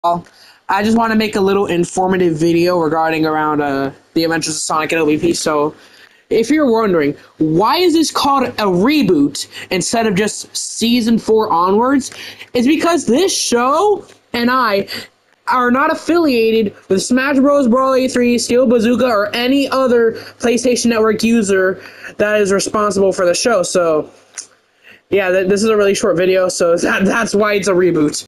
I just want to make a little informative video regarding around the Adventures of Sonic and LVP. So, if you're wondering, why is this called a reboot instead of just Season 4 onwards, it's because this show and I are not affiliated with Smash Bros. Brawl 3, Steel Bazooka, or any other PlayStation Network user that is responsible for the show. So, yeah, this is a really short video, so that's why it's a reboot.